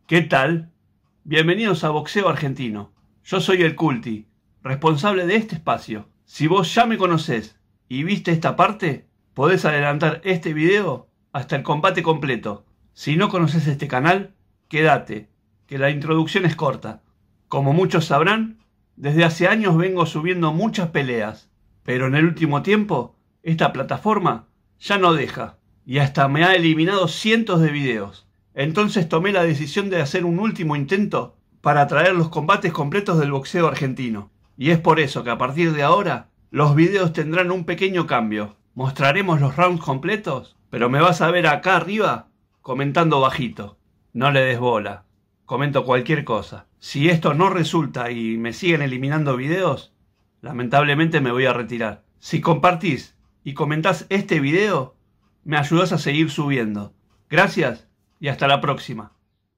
¿Qué tal? Bienvenidos a Boxeo Argentino. Yo soy el Culti, responsable de este espacio. Si vos ya me conocés y viste esta parte, podés adelantar este video hasta el combate completo. Si no conoces este canal, quédate, que la introducción es corta. Como muchos sabrán, desde hace años vengo subiendo muchas peleas, pero en el último tiempo, esta plataforma ya no deja, y hasta me ha eliminado cientos de videos. Entonces tomé la decisión de hacer un último intento para traer los combates completos del boxeo argentino. Y es por eso que a partir de ahora, los videos tendrán un pequeño cambio. Mostraremos los rounds completos, pero me vas a ver acá arriba comentando bajito. No le des bola, comento cualquier cosa. Si esto no resulta y me siguen eliminando videos, lamentablemente me voy a retirar. Si compartís y comentás este video, me ayudás a seguir subiendo. Gracias. Y hasta la próxima.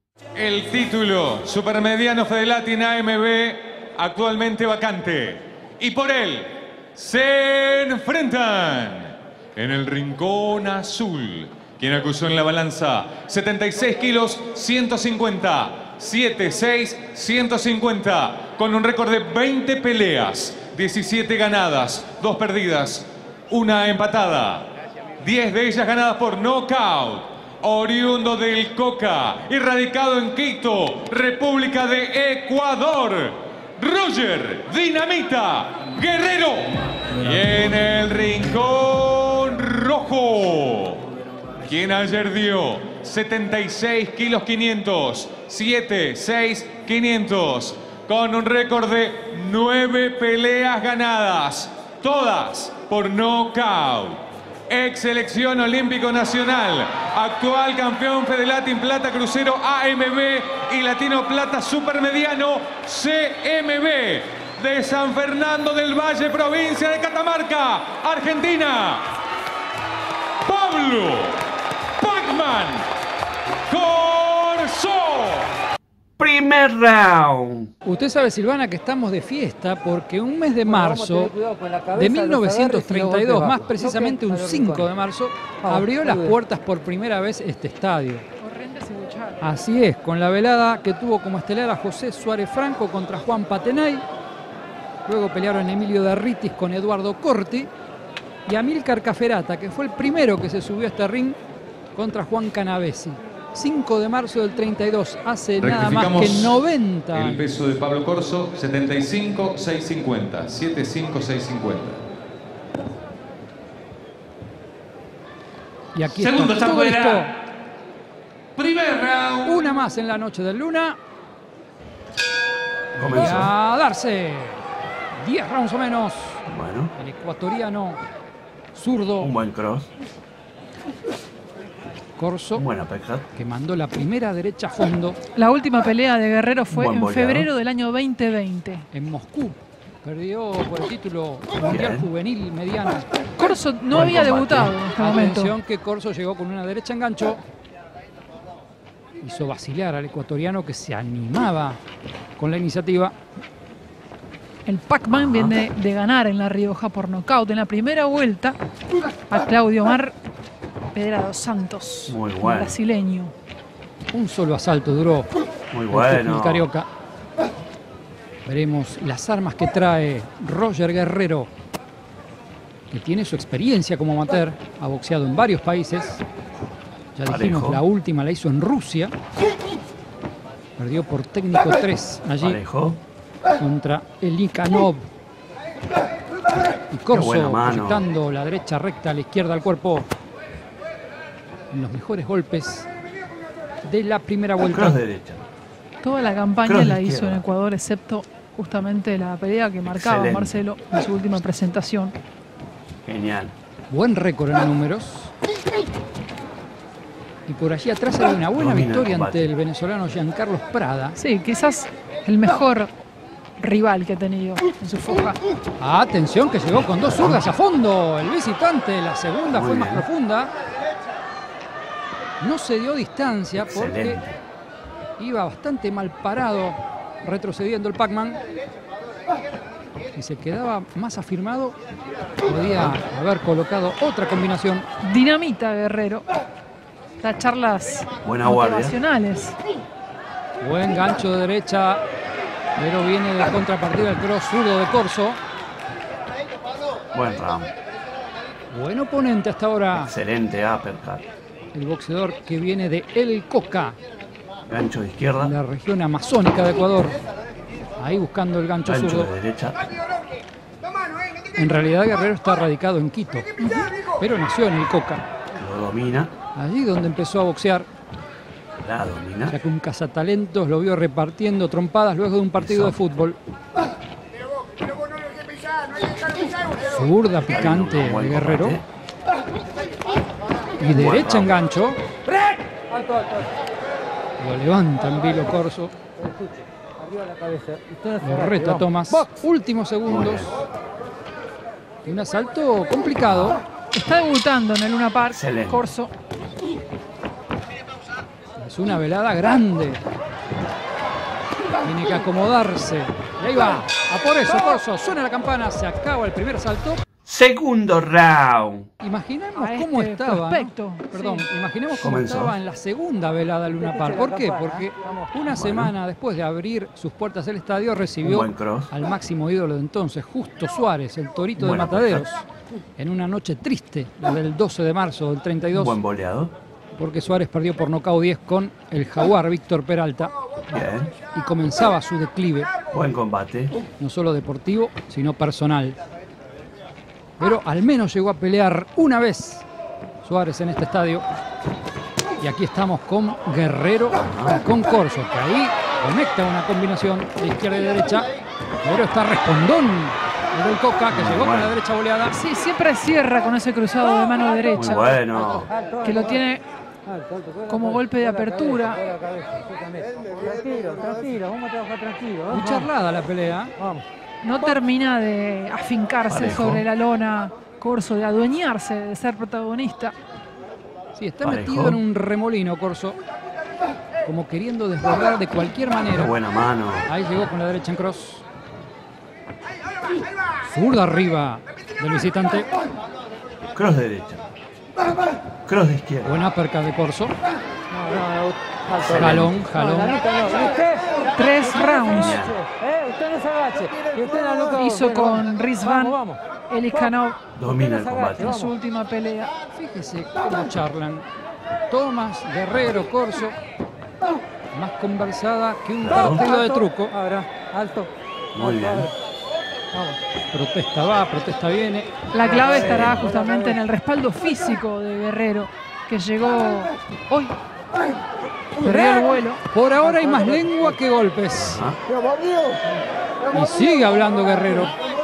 El título supermediano Fedelatin AMB actualmente vacante. Y por él se enfrentan en el rincón azul, quien acusó en la balanza 76 kilos 150, 76 150, con un récord de 20 peleas, 17 ganadas, 2 perdidas, 1 empatada, 10 de ellas ganadas por nocaut. Oriundo del Coca y radicado en Quito, República de Ecuador, Roger Dinamita Guerrero. Y en el rincón rojo, quien ayer dio 76 kilos 500, 76 500, con un récord de 9 peleas ganadas, todas por nocaut. Ex selección olímpico nacional, actual campeón Fedelatin Plata Crucero AMB y Latino Plata Supermediano CMB de San Fernando del Valle, provincia de Catamarca, Argentina, Pablo Pacman Corso. Primer round. Usted sabe, Silvana, que estamos de fiesta porque un mes de marzo de 1932, más precisamente un 5 de marzo, abrió las puertas por primera vez este estadio. Así es, con la velada que tuvo como estelar a José Suárez Franco contra Juan Patenay. Luego pelearon Emilio Darritis con Eduardo Corti y Amílcar Caferata, que fue el primero que se subió a este ring contra Juan Canavesi. 5 de marzo del 32, hace nada más que 90 años. El peso de Pablo Corso, 75-650, 75-650. Y aquí Segundo está todo esto. Primer round. Una más en la noche del Luna. Comenzó. Y a darse 10 rounds o menos. Bueno, El ecuatoriano zurdo un buen cross, Corso, un buen uppercut. que mandó la primera derecha a fondo La última pelea de Guerrero fue Buen en boleado. febrero del año 2020. en Moscú. Perdió por el título mundial Bien. juvenil mediano. Corso no Buen había combate. debutado en este momento. Atención que Corso llegó con una derecha enganchó. Hizo vacilar al ecuatoriano, que se animaba con la iniciativa. El Pac-Man viene de ganar en La Rioja por nocaut en la primera vuelta a Claudio Mar Pedra dos Santos, Muy el bueno. brasileño. Un solo asalto duró Muy el bueno. Carioca. Veremos las armas que trae Roger Guerrero, que tiene su experiencia como amateur, ha boxeado en varios países. Ya dijimos, Parejo. la última la hizo en Rusia. Perdió por técnico 3 allí Parejo. contra Elikanov. Y buena Corso mano. proyectando la derecha recta a la izquierda al cuerpo. En los mejores golpes de la primera vuelta. Cross derecha. Toda la campaña Cross de la hizo izquierda. en Ecuador, excepto justamente la pelea que marcaba Excelente. Marcelo en su última presentación. Genial. Buen récord en números. Y por allí atrás hay una buena Domina el victoria combate. ante el venezolano Giancarlos Prada. Sí, quizás el mejor rival que ha tenido en su foja. Atención, que llegó con 2 zurdas a fondo el visitante. La segunda Muy fue más bien. profunda. No se dio distancia porque Excelente. iba bastante mal parado, retrocediendo el Pac-Man. Si se quedaba más afirmado, podía haber colocado otra combinación. Dinamita Guerrero. Da charlas Buena guardia. motivacionales. Buen gancho de derecha, pero viene de contrapartida el cross zurdo de Corso. Buen round. Buen oponente hasta ahora. Excelente uppercut. El boxeador que viene de El Coca, Gancho de izquierda. en la región amazónica de Ecuador. Ahí buscando el gancho Gancho zurdo. de derecha. En realidad Guerrero está radicado en Quito, pero nació en El Coca. Lo domina. Allí donde empezó a boxear, La domina. ya que un cazatalentos lo vio repartiendo trompadas luego de un partido de fútbol. Zurda picante de Buen Guerrero. combate. Y derecha en gancho. Lo levanta en vilo Corso. Lo reta Tomás. Últimos segundos. Un asalto complicado. Está debutando en el Luna Park. Excelente. Corso. Es una velada grande. Tiene que acomodarse. Y ahí va. A por eso, Corso. Suena la campana. Se acaba el primer asalto. Segundo round. Imaginemos A cómo este estaba. prospecto, ¿no? Perdón, sí. imaginemos cómo Comenzó. estaba en la segunda velada Luna Park. ¿Por qué? Porque una semana después de abrir sus puertas el estadio, Un recibió buen cross. al máximo ídolo de entonces, Justo Suárez, el torito de Buena Mataderos, en una noche triste, la del 12 de marzo del 32, Buen boleado. porque Suárez perdió por nocaut 10 con el jaguar Víctor Peralta Bien. y comenzaba su declive, Buen combate. no solo deportivo, sino personal. Pero al menos llegó a pelear una vez Suárez en este estadio. Y aquí estamos con Guerrero y con Corso, que ahí conecta una combinación de izquierda y derecha. Pero está respondón el del Coca, que llegó con la derecha boleada. Sí, siempre cierra con ese cruzado de mano Muy derecha. bueno. Que lo tiene como golpe de apertura. Tranquilo, vamos a trabajar tranquilo. Muy charlada la pelea. No termina de afincarse Parejo. sobre la lona Corso, de adueñarse, de ser protagonista. Sí, está Parejo. metido en un remolino Corso, como queriendo desbordar de cualquier Qué manera. buena mano. Ahí llegó con la derecha en cross. Zurda arriba del visitante. Cross de derecha. Cross de izquierda. Buena perca de Corso. Excelente. Jalón, jalón. 3 rounds Usted no se agache. Y usted la loca. hizo con Rizvan Vamos. Elikhanov Domina el combate. en su última pelea. Fíjese cómo charlan. Tomás, Guerrero, Corso. Más conversada que un partido de truco. Ahora, alto. Muy bien. Protesta va, protesta viene. La clave estará justamente en el respaldo físico de Guerrero, que llegó hoy. Perdió el vuelo. Por ahora hay más lengua que golpes. Y sigue hablando Guerrero.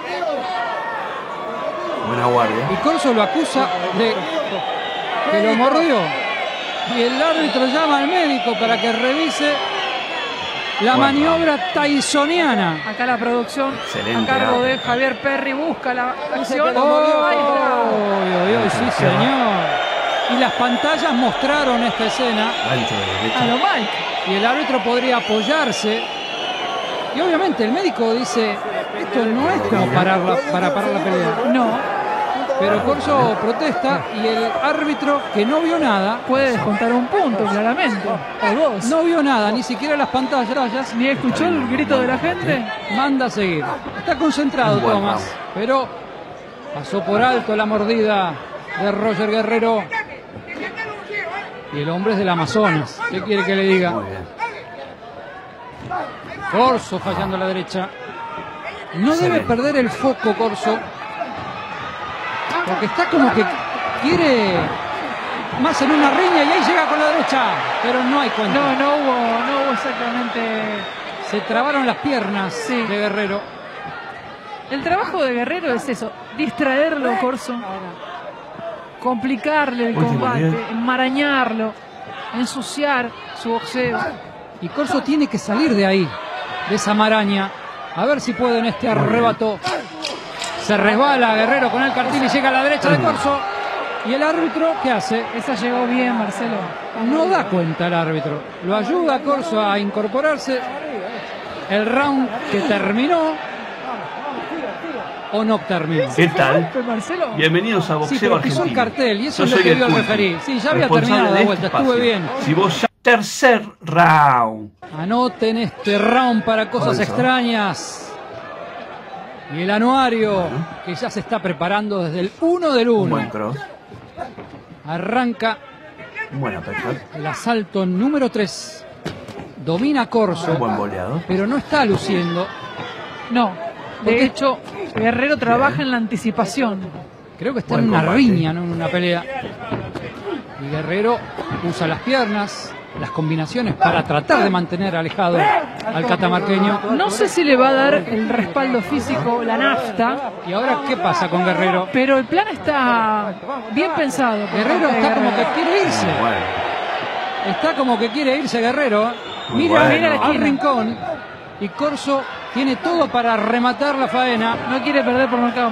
Buena guardia. Y Corso lo acusa de que lo mordió. Y el árbitro llama al médico para que revise la Bueno. maniobra tysoniana. Acá la producción Excelente, a cargo de Álvaro. Javier Perry busca la acción. ¡Oh! Ahí está. Sí, señor. Y las pantallas mostraron esta escena. Gancho de A derecha. lo Mike. Y el árbitro podría apoyarse. Y obviamente el médico dice, esto no es como para parar la pelea. No, Pero Corso protesta y el árbitro, que no vio nada, puede descontar un punto, claramente. O dos. no vio nada, ni siquiera las pantallas, Ni escuchó el grito de la gente. manda a seguir. Está concentrado Un buen Tomás, round. pero pasó por alto la mordida de Roger Guerrero. Y el hombre es del Amazonas. ¿Qué quiere que le diga? Muy bien. Corso fallando a la derecha. No debe Excelente. perder el foco Corso, porque está como que quiere más en una riña y ahí llega con la derecha, pero no hay cuenta. No hubo exactamente. Se trabaron las piernas Sí. de Guerrero. El trabajo de Guerrero es eso, distraerlo, Corso, complicarle el Último combate, nivel. enmarañarlo, ensuciar su boxeo. Y Corso tiene que salir de ahí, de esa maraña, a ver si puede en este arrebato. Se resbala Guerrero con el cartil y llega a la derecha de Corso. ¿Y el árbitro qué hace? Esa llegó bien, Marcelo. No da cuenta el árbitro. Lo ayuda a Corso a incorporarse. El round que terminó o no terminó. ¿Qué tal? Golpe, Marcelo. Bienvenidos a Sí, Boxeo pero pisó el Argentino. cartel y eso Yo es lo soy que el vio el Culti, referí. Sí, ya había responsable terminado de la este vuelta, espacio. estuve bien. Si vos ya tercer round. Anoten este round para cosas extrañas. Y el anuario que ya se está preparando desde el 1 del 1. Un buen cross. Arranca Buena pesca. el asalto número 3. Domina Corso, Un buen boleado. pero no está luciendo. No, de hecho, Guerrero trabaja en la anticipación. Creo que está Buen en una combate. riña, no en una pelea. Y Guerrero usa las piernas, las combinaciones para tratar de mantener alejado al catamarqueño. No sé si le va a dar el respaldo físico, la nafta, ¿Y ahora qué pasa con Guerrero? pero el plan está bien pensado. por Guerrero parte de está como que Guerrero. quiere irse. Bueno. Está como que quiere irse Guerrero. Muy Mira, bueno. mira al rincón. Y Corso tiene todo para rematar la faena. No quiere perder por nocaut.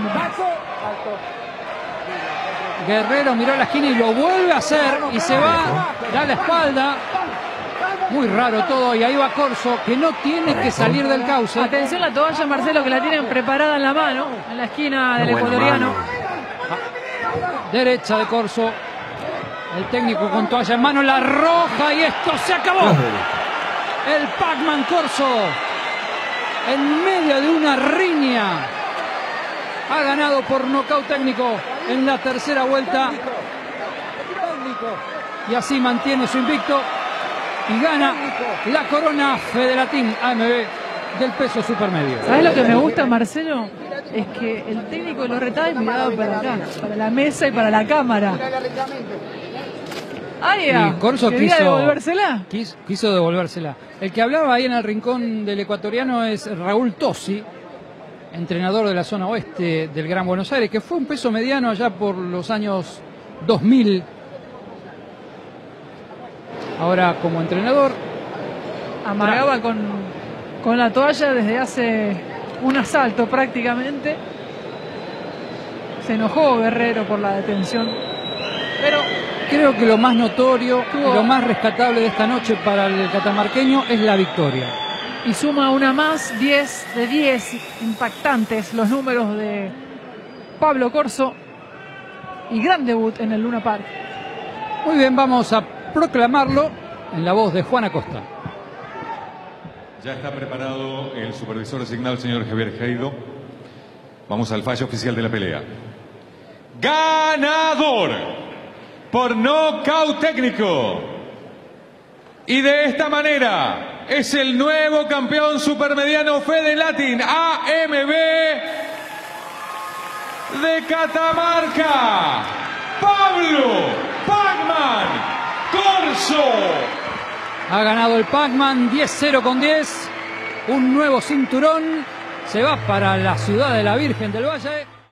Guerrero miró a la esquina y lo vuelve a hacer. Y se va, da la espalda. Muy raro todo. Y ahí va Corso, que no tiene que salir del cauce. Atención la toalla, Marcelo, que la tienen preparada en la mano, en la esquina del Buena ecuatoriano. mano. Derecha de Corso. El técnico con toalla en mano, la roja, y esto se acabó. El Pac-Man Corso, en medio de una riña, ha ganado por nocaut técnico en la tercera vuelta. Y así mantiene su invicto y gana la corona Federatín AMB del peso supermedio. ¿Sabes lo que me gusta, Marcelo? Es que el técnico lo retaba y miraba para acá, para la mesa y para la cámara. ¡Ay, Y Corso quería devolvérsela! quiso devolvérsela. El que hablaba ahí en el rincón del ecuatoriano es Raúl Tosi, entrenador de la zona oeste del Gran Buenos Aires, que fue un peso mediano allá por los años 2000. Ahora como entrenador. Amagaba con la toalla desde hace un asalto prácticamente. Se enojó Guerrero por la detención. Pero Creo que lo más notorio y lo más rescatable de esta noche para el catamarqueño es la victoria. y suma una más, 10 de 10, impactantes los números de Pablo Corso y gran debut en el Luna Park. Muy bien, vamos a proclamarlo en la voz de Juan Acosta. Ya está preparado el supervisor designado, el señor Javier Heido. Vamos al fallo oficial de la pelea. Ganador por nocaut técnico. Y de esta manera es el nuevo campeón supermediano Fedelatin AMB de Catamarca, Pablo Pac-Man Corso. Ha ganado el Pac-Man 10-0 con 10. Un nuevo cinturón. Se va para la ciudad de la Virgen del Valle.